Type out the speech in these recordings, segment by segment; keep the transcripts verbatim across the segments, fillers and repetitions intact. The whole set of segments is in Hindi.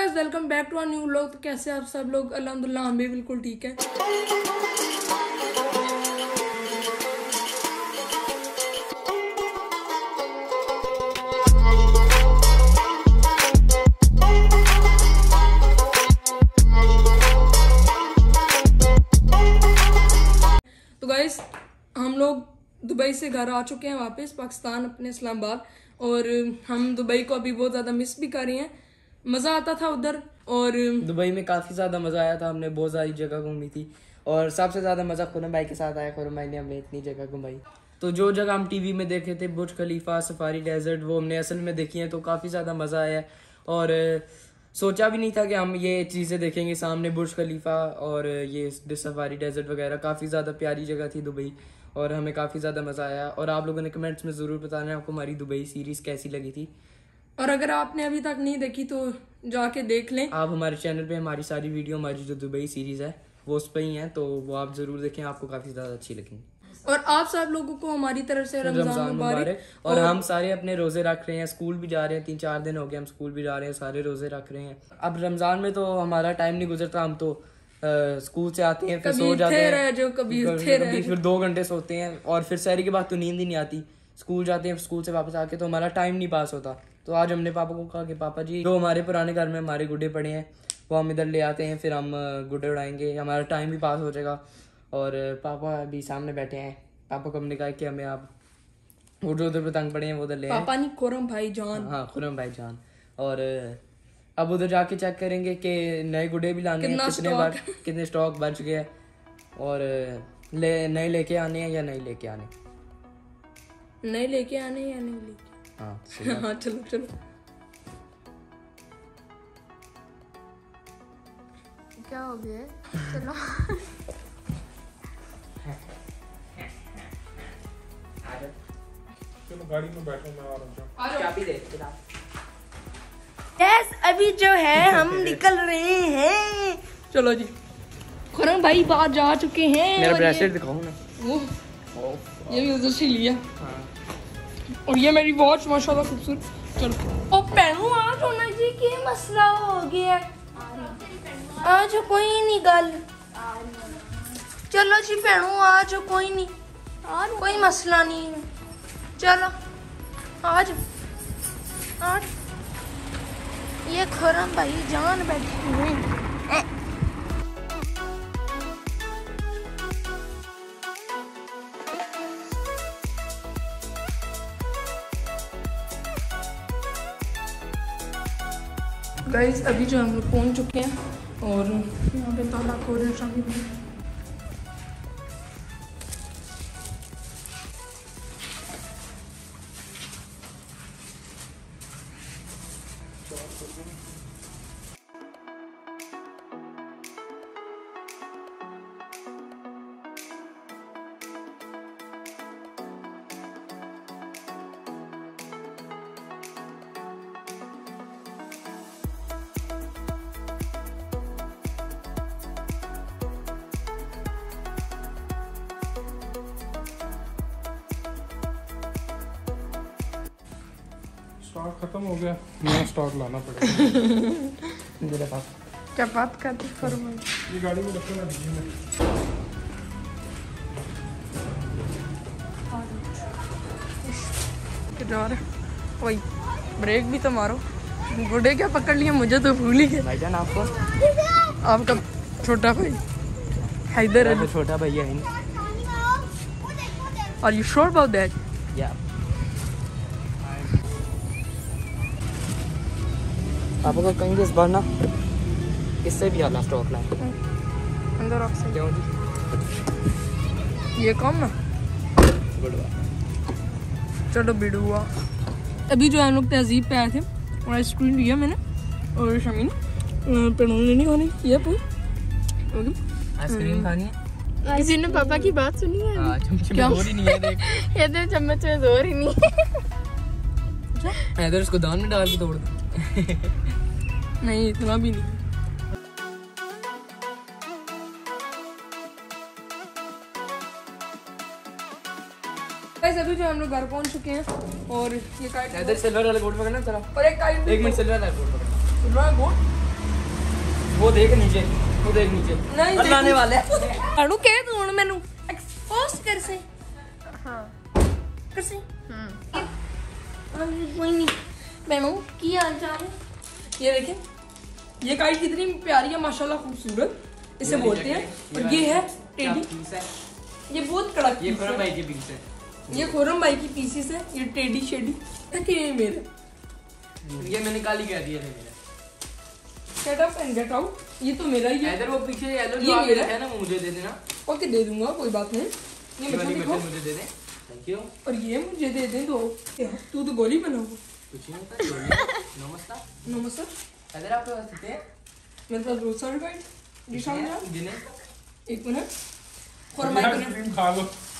Guys welcome back to our new vlog. तो कैसे आप सब लोग? अल्हम्दुलिल्लाह हम भी बिल्कुल ठीक है। तो गाइस हम लोग दुबई से घर आ चुके हैं वापस पाकिस्तान, अपने इस्लामाबाद, और हम दुबई को अभी बहुत ज़्यादा मिस भी कर रहे हैं। मज़ा आता था उधर, और दुबई में काफ़ी ज़्यादा मज़ा आया था। हमने बहुत सारी जगह घूमी थी और सबसे ज़्यादा मज़ा खुरम भाई के साथ आया। खुरम भाई ने हमें इतनी जगह घुमाई। तो जो जगह हम टीवी में देखे थे, बुर्ज खलीफा, सफारी डेजर्ट, वो हमने असल में देखी हैं। तो काफ़ी ज़्यादा मज़ा आया और सोचा भी नहीं था कि हम ये चीज़ें देखेंगे सामने, बुर्ज खलीफा और ये सफारी डेजर्ट वगैरह। काफ़ी ज़्यादा प्यारी जगह थी दुबई और हमें काफ़ी ज़्यादा मज़ा आया। और आप लोगों ने कमेंट्स में ज़रूर बताना आपको हमारी दुबई सीरीज़ कैसी लगी थी। और अगर आपने अभी तक नहीं देखी तो जाके देख लें। आप हमारे चैनल पे हमारी सारी वीडियो, हमारी जो दुबई सीरीज़ है वो उस पर ही है, तो वो आप ज़रूर देखें, आपको काफ़ी ज़्यादा अच्छी लगेंगी। और आप सब लोगों को हमारी तरफ से रमजान मुबारक। और, और हम सारे अपने रोजे रख रहे हैं, स्कूल भी जा रहे हैं। तीन चार दिन हो गए हम स्कूल भी जा रहे हैं, सारे रोजे रख रहे हैं। अब रमजान में तो हमारा टाइम नहीं गुजरता, हम तो आ, स्कूल से आते हैं, फिर सो जाते हैं, जो कभी कभी फिर दो घंटे सोते हैं और फिर सहरी के बाद तो नींद ही नहीं आती। स्कूल जाते हैं, स्कूल से वापस आके तो हमारा टाइम नहीं पास होता। तो आज हमने पापा को कहा कि पापा जी, जो हमारे पुराने घर में हमारे गुड्डे पड़े हैं वो हम इधर ले आते हैं, फिर हम गुड्डे उड़ाएंगे, हमारा टाइम भी पास हो जाएगा। और पापा अभी सामने बैठे हैं। पापा को हमने कहा कि हमें आप वो जो उधर पतंग पड़े हैं वो उधर ले आए। पापा नहीं, खुरम भाई जान। हाँ, खुरम भाई जान। और अब उधर जाके चेक करेंगे कि नए गुड्डे भी लाने हैं, कितने बार कितने स्टॉक बच गए हैं, और ले नए लेके आने हैं या नहीं लेके आने नए लेके आने या नहीं लेके हाँ हाँ चलो चलो। क्या हो गया? चलो चलो गाड़ी में बैठो, मैं आ रहा हूँ। चाबी दे। यस, अभी जो है हम निकल रहे हैं। चलो जी, खुरम भाई बाहर जा चुके हैं। मेरा ब्रेसलेट दिखाओ ना। वो ये भी उधर से लिया। और ये मेरी वॉच माशाल्लाह खूबसूरत। चलो ओ पहनू आज होना जी, के मसला हो गया आज, कोई नहीं गल। चलो जी पहनू आज, कोई नहीं, कोई मसला नहीं। चलो आज आज ये खुरम भाई जान बैठे हुए हैं। गाइस अभी जो हम लोग पहुंच चुके हैं और यहाँ पे ताला खोल रहे हैं। स्टॉक खत्म हो गया, नया स्टॉक लाना पड़ेगा। मेरे पास क्या बात करते फरमा, ये गाड़ी में रखना दीजिए मैं। जा रहे वही ब्रेक भी तो मारो। गुड्डे क्या पकड़ लिया, मुझे तो भूल ही गए। भाईजान आपको आपका छोटा भाई हैदर अली, छोटा भैया है। Are you sure about that? या पापा को कहेंगे इस बार ना इससे भी ज़्यादा स्टॉक लाए। अंदर आप से क्यों जी? ये काम ना चलो बिडुआ। अभी जो हम लोग तहजीब पे आए थे और आइसक्रीम लिया मैंने और शमीन पेड़ों लेने खाने किया पूरी आइसक्रीम खानी है। किसी ने पापा की बात सुनी है? हाँ, चमचे में जोर ही नहीं है। देख ये तो चम्मच में जोर ही नहीं है। इधर उसको दान में डाल के तोड़ दो। नहीं इतना भी नहीं। अभी जो हम लोग घर पहुंच चुके हैं और ये काइट इधर सिल्वर वाला गोल्ड पकड़ना चला। और एक काइट एक मिनट सिल्वर वाला गोल्ड पकड़ना। सिल्वर गोल्ड वो देख नीचे, वो देख नीचे नहीं अल्लाह आने वाले अनु कह तू हुन मैनू एक्सपोज कर से हाँ कर से हम्म कोई नहीं बहनों की हाल चाल है। ये देखें ये काइट कितनी प्यारी है माशाल्लाह, खूबसूरत इसे बोलते हैं। और ये है टेडी, ये बहुत कड़क ये पीस खुरम है। भाई के पीस है, ये खुरम भाई की पीसीस है। ये टेडी शेडी ये मेरे ये मैंने काली कह दिया था मेरा। Get up and get out, ये तो मेरा ही है। इधर वो पीछे येलो ये जो आगे मेरा है ना, वो मुझे दे देना। ओके दे दूंगा, कोई बात नहीं। ये ये वाली बच्चों बटन देखो मुझे दे दे, थैंक यू। और ये मुझे दे दे दो। तू तो गोली बनाओ। कुछ नहीं होता। नमस्कार नमस्कार, इधर आपके पास कितने हैं? मेरे पास बहुत सारे गाइड दिशा में कितने? गिने? एक मिनट खुरम भाई को क्रीम खा लो।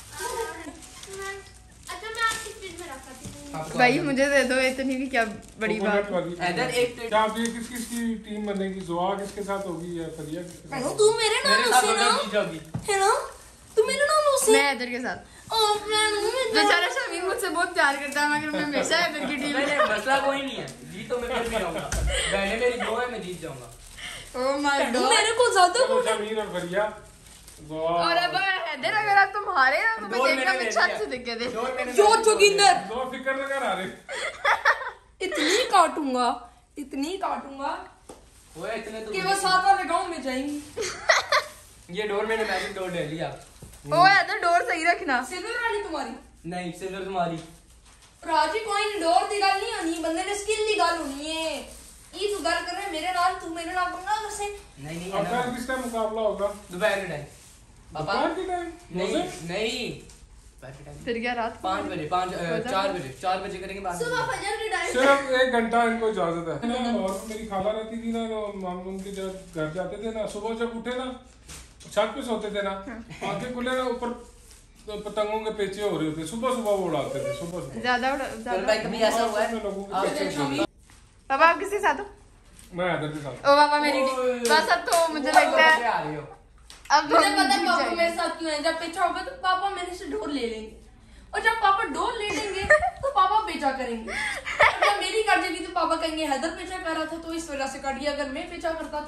अच्छा मैं आपकी फ्रिज में रखा थी। आपको भाई मुझे दे दो, इतनी भी क्या बड़ी कोकोनट बात। वाली। इधर एक क्या आप ये किस किस की टीम बनेगी? जोआ किसके साथ होगी या फरिया किसके साथ? बहनों तू मेरे नाम मेरे साथ से ना अगर जीत जाओगी। है ना, तू मेरे नाम से मैं इधर के साथ। ओ बहनों मैं बेचारा शमीर मुझसे बहुत प्यार करता है, मगर मैं हमेशा इधर की टीम नहीं में। नहीं, मसला कोई नहीं है, जीत तो मैं फिर भी रहूंगा। बहने मेरी दो है, मैं जीत जाऊंगा। ओह माय बहनों गॉड। मेरे को ज्यादा चलो बोल शमीर और फरिया जोआ। और अब हैदर अगर आप तुम हारे ना तो मैं डोर देखना मैंने मैं ले छत लिया। से दिख के दे। डोर मैंने जो जोगिंदर जोआ फिक्र लगा रहा रे। इतनी काटूंगा, इतनी काटूंगा वो इतने तो कि वो सात वाले गांव में जाएंगी। ये डोर मैंने मैजिक डोर ले लिया। ओह हैदर डोर सही रखना। सिल्वर वाली तुम्हारी नहीं सिल्वर तुम्हारी। राजी कोई नहीं, डोर दी गल नहीं होनी, बंदे ने स्किल दी गल होनी है। ई तू गल कर रहे मेरे नाल, तू मेरे नाल पंगा कर से। नहीं नहीं अब है ना। कल किसका मुकाबला होगा? दोपहर के टाइम। पापा दोपहर के टाइम? नहीं रोजे? नहीं दोपहर के टाइम फिर क्या रात को? पाँच बजे पाँच अ, चार बजे चार बजे करेंगे बात। सुबह फजर के टाइम सिर्फ एक घंटा इनको इजाजत है ना। और मेरी खाला रहती थी ना, तो हम उनके जब घर जाते थे ना, सुबह जब उठे ना छत पे सोते थे ना, आंखें खुले ना, ऊपर तो पतंगों के पेचे हो रहे होते, सुबह सुबह वो उड़ाते थे। सुबह सुबह ज्यादा उड़ा- चल ज्यादा। भाई कभी ऐसा हुआ है में लोगों के आप पेचे चल होते थे। पापा आप किसके साथ हो? मैं इधर के साथ। ओ पापा मेरी टीम। बस अब तो मुझे लगता है आ रही हो। अब मुझे हम पता है जीत पापा जाएंगे। मेरे साथ क्यों है। जब पेचा होगा तो पापा मेरे से डोर ले लेंगे, और जब पापा डोर ले लेंगे तो पापा पेचा करेंगे। और जब मेरी कट जाएगी तो पापा कहेंगे हैदर पेचा कर रहा था तो इस वजह से कट गया, अगर मैं पेचा करता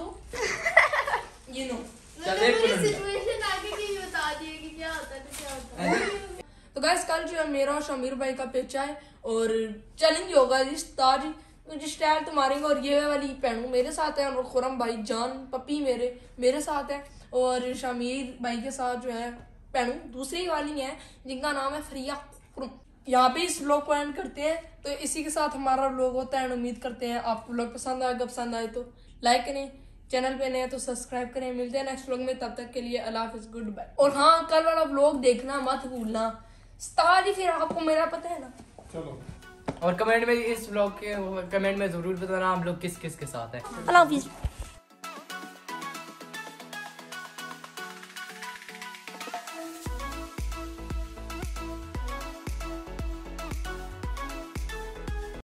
तो ये नो। चल एक मिनट सिचुएशन आगे की बता दिए कि क्या होता है तो क्या होता है। तो गाइस कल जो है मेरा और शमीर भाई का पेचा है और चैलेंज होगा जिस ताज जिस स्टाइल तो मारेंगे। और ये वाली पहनू मेरे साथ है, और खुरम भाई जान पप्पी मेरे मेरे साथ है, और शमीर भाई के साथ जो है पहनू दूसरी वाली है जिनका नाम है फरिया खुरम। यहाँ पे इस व्लॉग को एंड करते हैं, तो इसी के साथ हमारा व्लॉग होता है। उम्मीद करते हैं आपको व्लॉग पसंद आएगा, पसंद आए तो लाइक करें, चैनल पे नए हैं तो सब्सक्राइब करें। मिलते हैं नेक्स्ट व्लॉग में, तब तक के लिए अल्लाह हाफिज, गुड बाय। और हाँ कल वाला व्लॉग देखना मत भूलना, स्टार ही फिर आपको मेरा पता है ना। चलो और कमेंट में इस व्लॉग के कमेंट में जरूर बताना आप लोग किस किस के साथ है। अल्लाह हाफिज।